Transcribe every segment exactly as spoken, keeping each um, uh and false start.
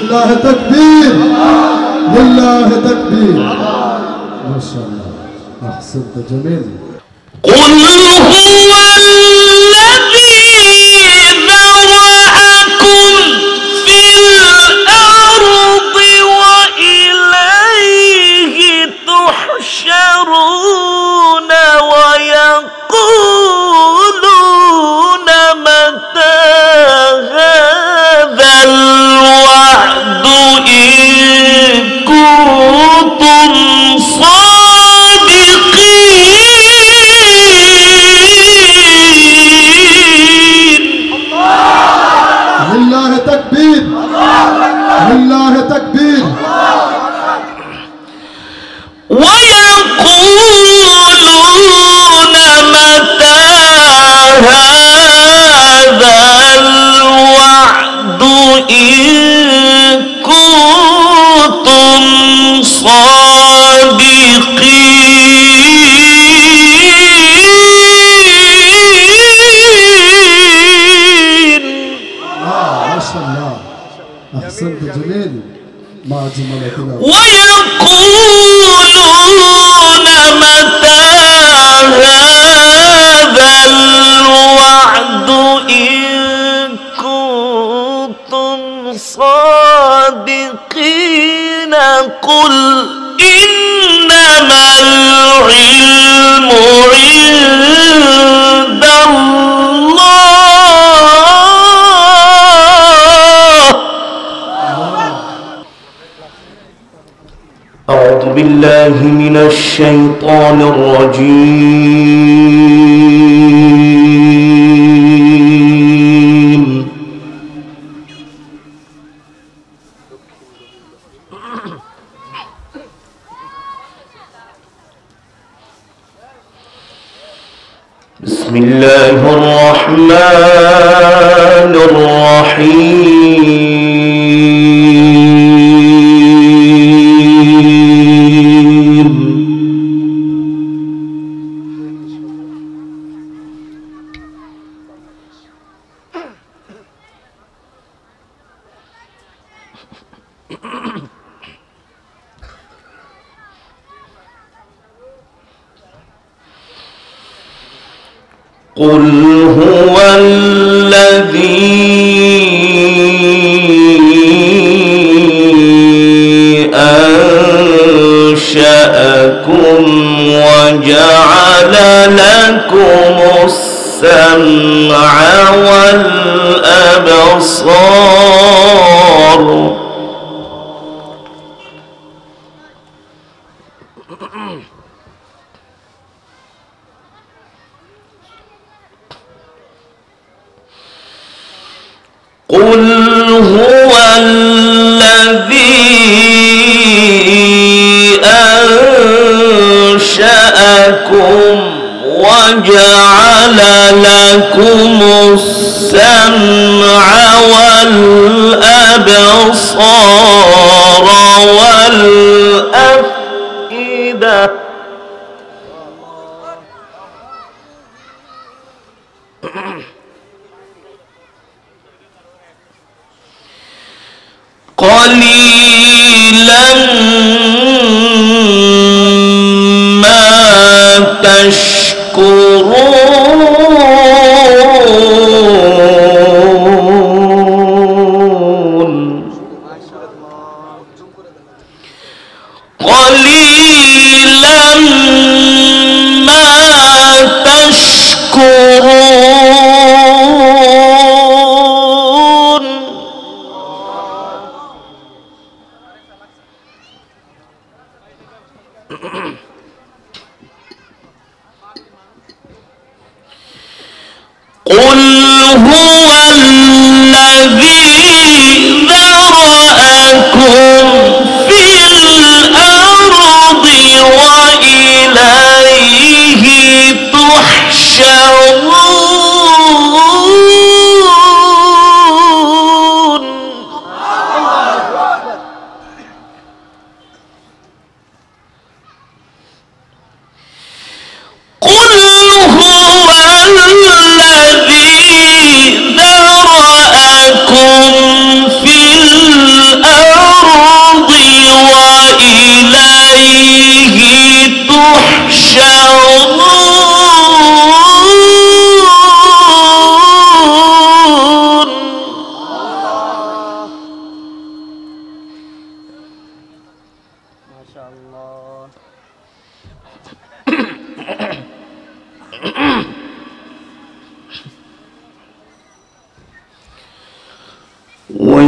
لله تكبير لله تكبير. ما شاء الله أحسنت جميل. قل هو الذي ذرأكم في الأرض وإليه تحشرون ويقولون متى هذا الوعد إن كنتم صادقين. لله تكبير لله تكبير. ويقولون متى هذا الوعد إن كنتم صادقين. ما شاء الله أحسنت جميل. مع جملتنا. ويقولون متى هذا الوعد إن كنتم صادقين. قل إنما العلم عند الله. أعوذ بالله من الشيطان الرجيم. بسم الله الرحمن الرحيم. قل هو الذي أنشأكم وجعل لكم السمع والأبصار. قل هو الذي أنشأكم وجعل لكم السمع والأبصار والأفئدة. قليلا ما تشكرون. قليلا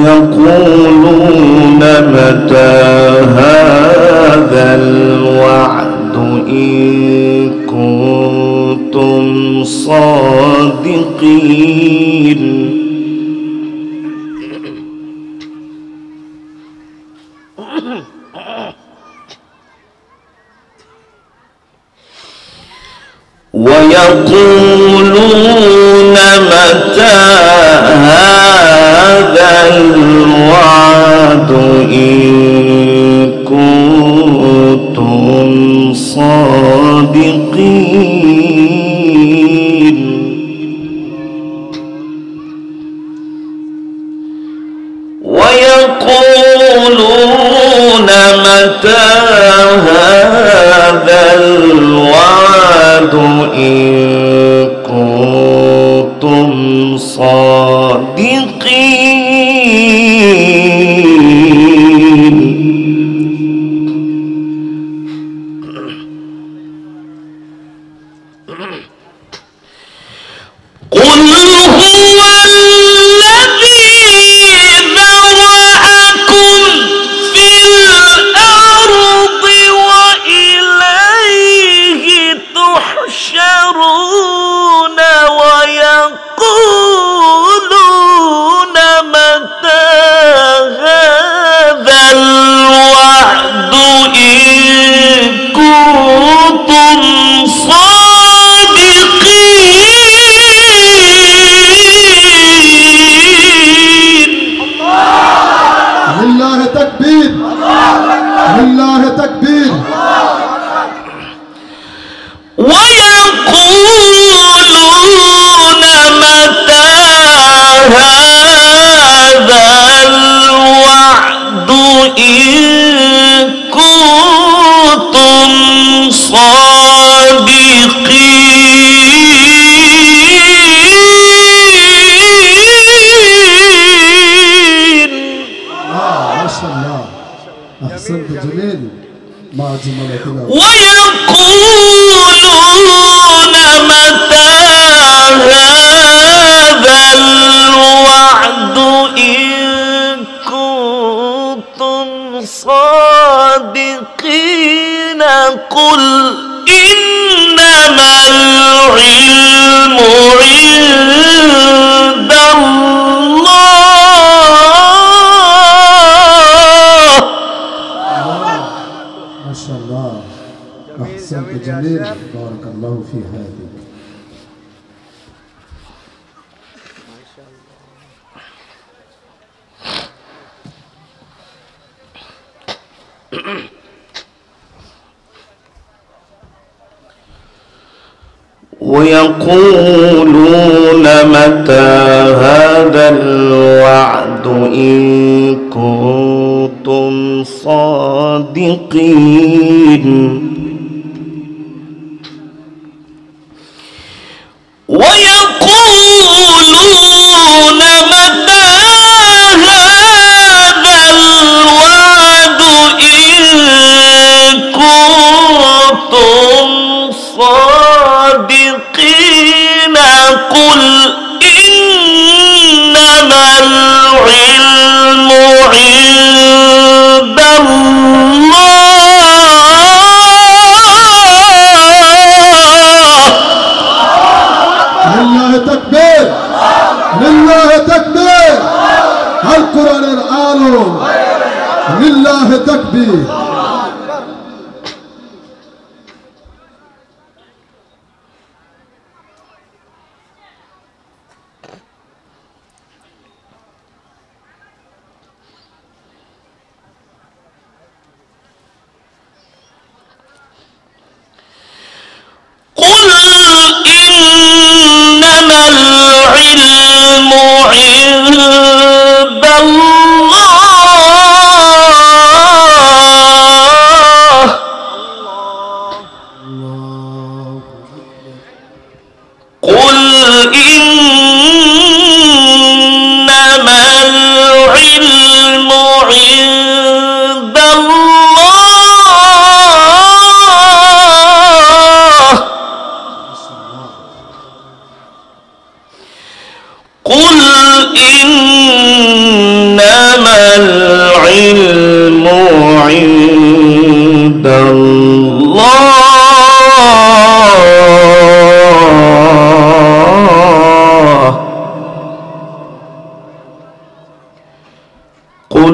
ويقولون متى هذا الوعد إن كنتم صادقين ويقولون متى هذا الوعد إن كنتم صادقين ويقولون متى هذا الوعد إن كنتم صادقين قل هو الذي ذرأكم في الأرض وإليه تحشرون ويقولون متى هذا الوعد إن كنتم صادقين لله تكبير لله تكبير ويقولون متى هذا الوعد إن كنتم صادقين آه ما شاء الله أحسنت جميل مع جملة الأول ويقولون متى هذا الوعد إن كنتم صادقين قل إنما العلم عند الله ما شاء الله أحسنت جميل بارك الله في هذه ويقولون متى هذا الوعد إن كنتم صادقين ويقولون متى هذا الوعد إن كنتم صادقين قل إنما العلم عند الله لله تكبير لله تكبير القرآن العالم لله تكبير قل إنما العلم عند الله قل إنما العلم عند الله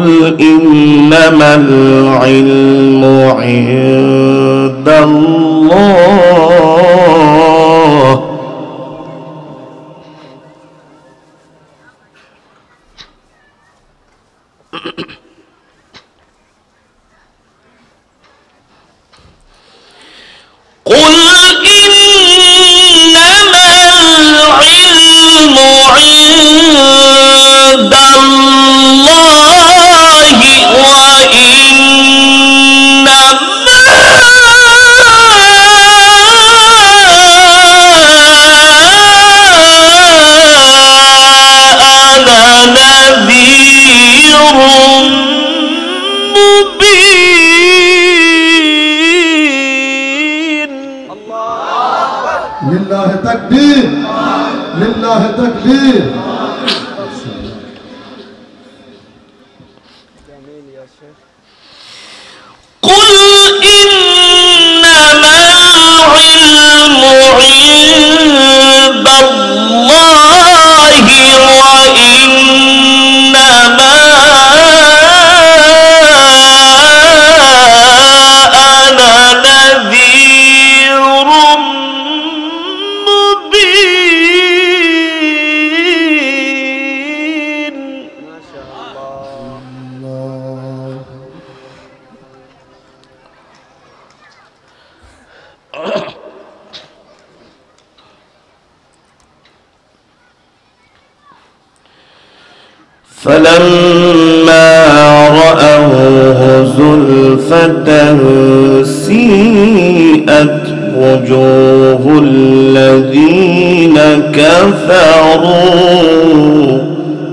إنما العلم عند الله قل إنما العلم عند الله وإنما أنا نذير لله تكبير لله تكبير. قل إنما العلم عند الله وإنما أنا نذير مبين. ما شاء الله. فلما رأوه زلفة سيئت وجوه الذين كفروا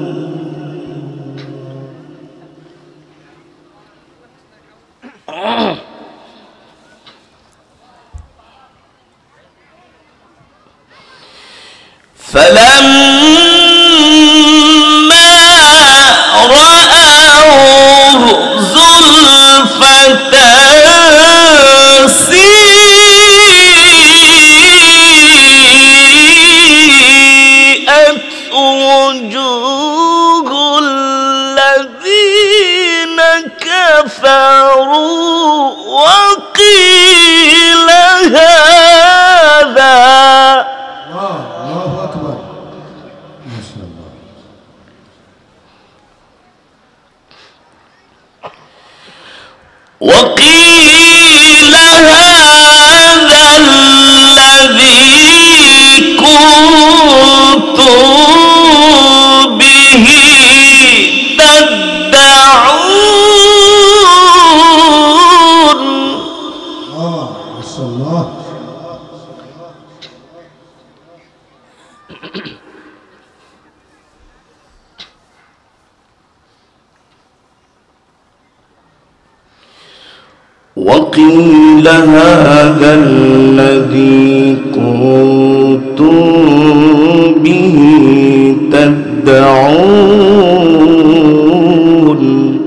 فلما رأوه زلفة سيئت وجوه الذين كفروا وقيل هذا. الله أكبر. ما شاء الله. وقيل هذا الذي كنتم به تدعون. آه ما شاء الله. وقيل هذا الذي كنتم به تدعون.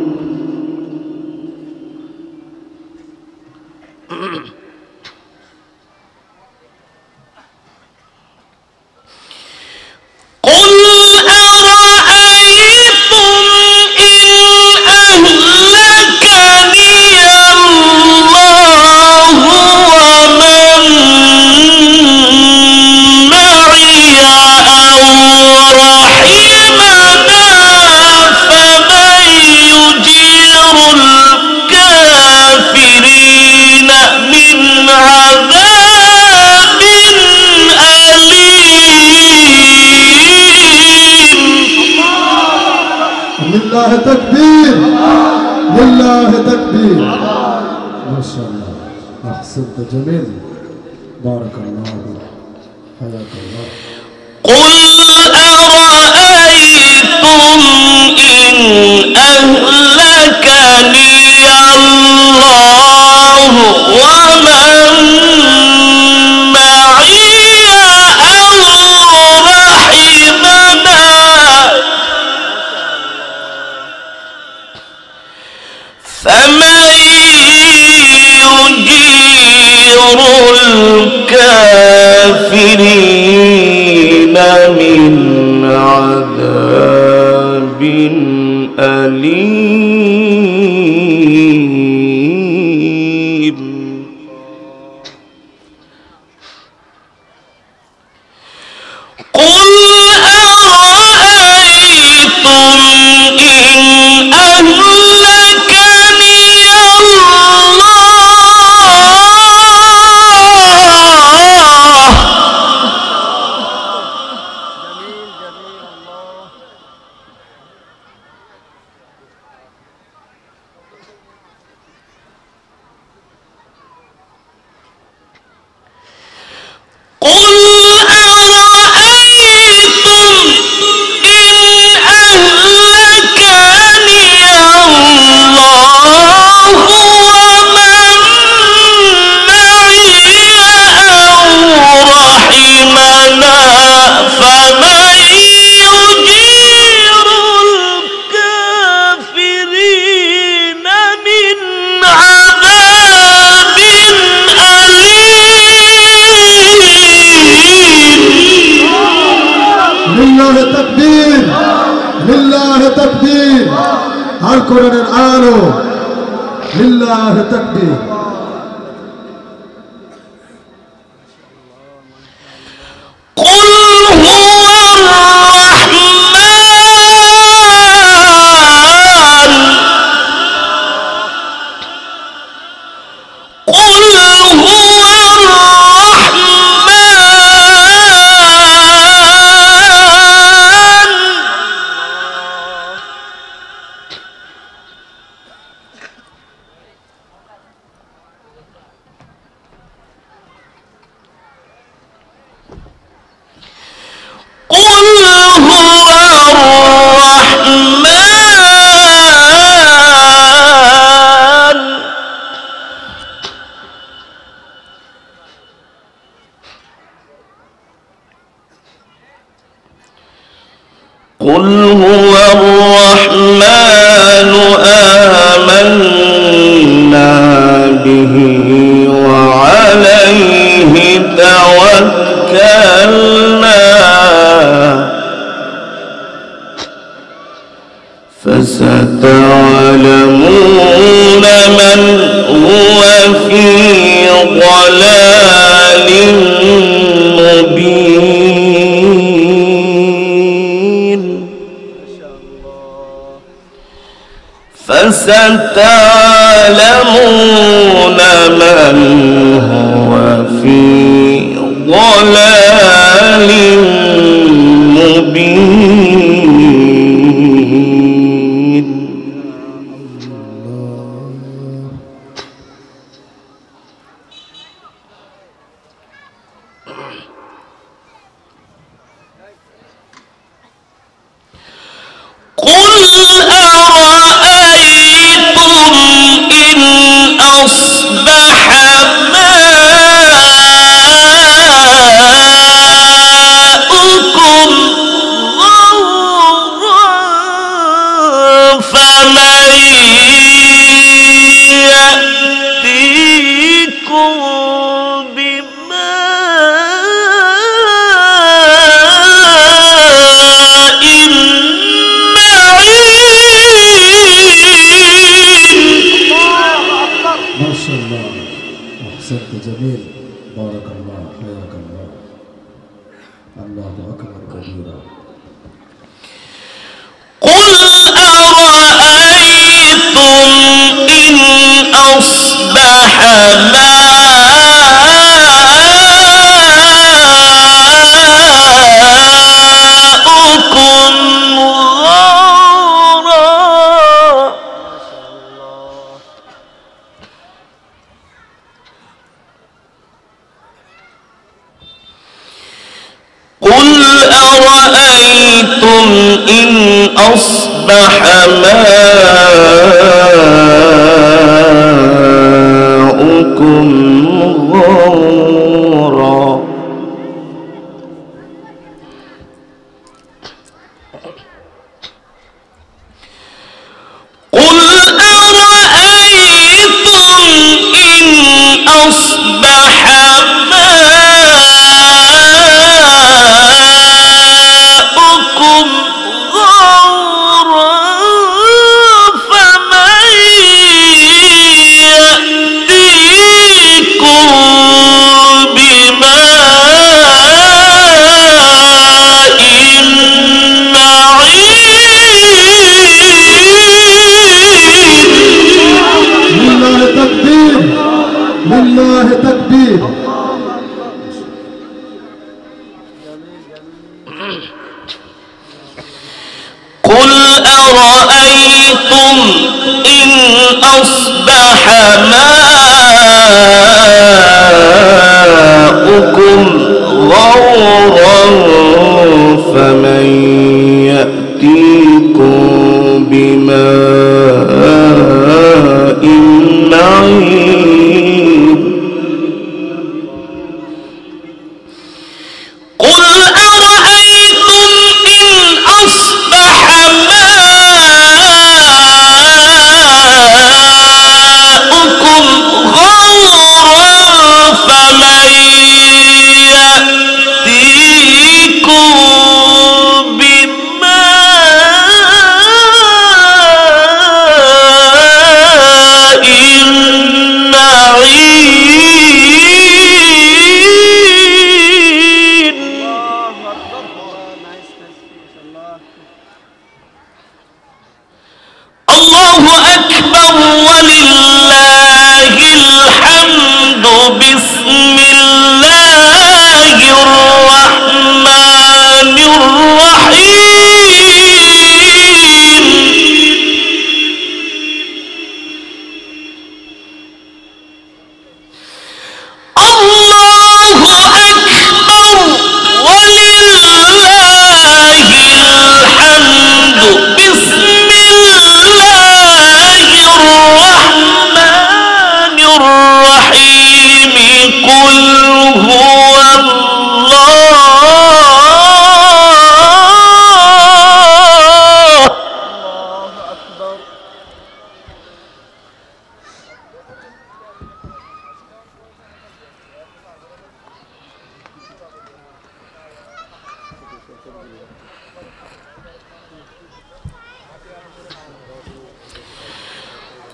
قل أرأيتم إن أهلكني الله ومن معي أو رحمنا فمن يجير الكافرين من عذاب أليم. لله تكبير لله تكبير. ما شاء الله. أحسنت جميل. بارك الله فيك. حياك الله. قل أرأيتم إن أهلكني الله ومن معي أو رحمنا فمن يجير الكافرين من عذاب أليم. আল কোরআনের আলো লিল্লাহি তাকবীর قل هو الرحمن آمنا به وعليه توكلنا فستعلمون من هو في ضلال مبين فستعلمون من هو في ضلال مبين قل أرأيتم إن أصبح ماؤكم غورا فمن يأتيكم بماء ما شاء الله أحسنت جميل بارك الله حياك الله الله أكبر كبيرا قل أرأيتم إن أصبح ماؤكم غورا قل أرأيتم إن أصبح ماؤكم غورا قل أرأيتم إن أصبح ماؤكم غورا فمن يأتيكم بماء معين لله تكبير لله تكبير قل أرأيتم إن أصبح ماؤكم غورا فمن يأتيكم بماء معين قل أرأيتم إن أصبح ماؤكم غورا فمن يأتيكم بماء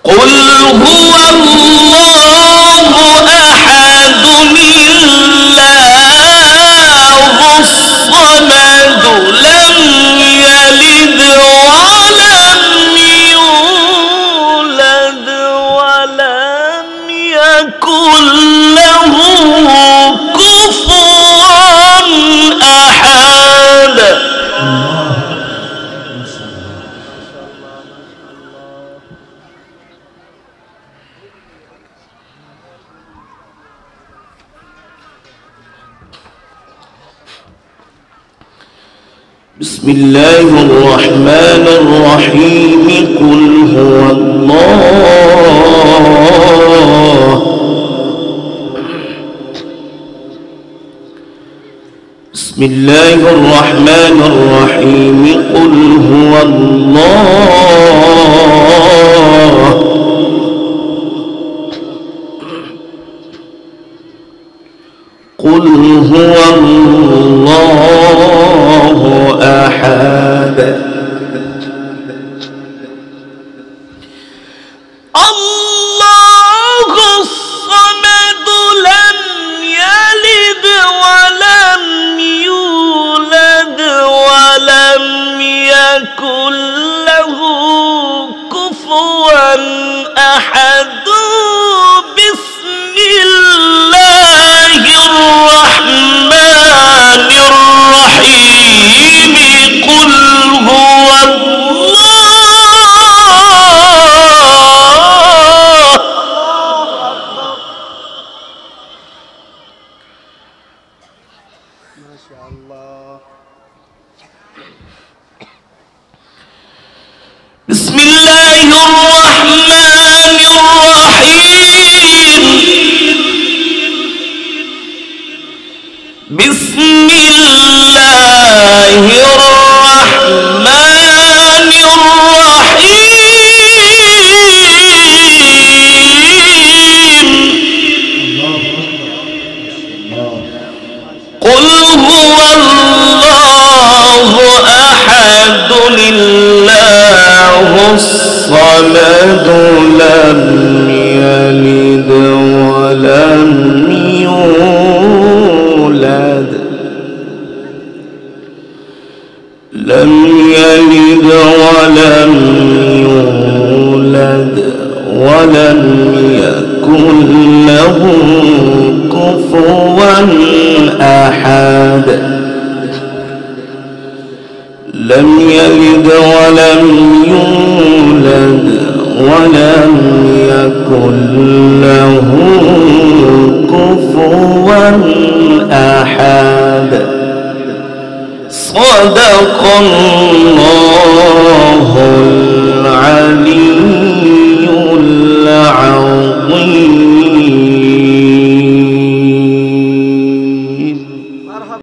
قل هو الله أحد الله الصمد لم يلد ولم يولد ولم يكن له كفوا أحد. بسم الله الرحمن الرحيم. قل هو الله بسم الله الرحمن الرحيم. قل هو الله قل هو الله أحد الله الصمد لم يلد ولم يولد ولم يكن له كفوا أحد. بسم الله الرحمن الرحيم. قل هو الله ما شاء الله. بسم الله الرحمن الرحيم. بسم الله الرحمن الرحيم. قل هو الله أحد الله الصمد لم يلد ولم يولد لم يلد ولم يولد ولم يكن له كفوا أحد. لم يلد ولم يولد ولم يكن له كفوا أحد. صدق الله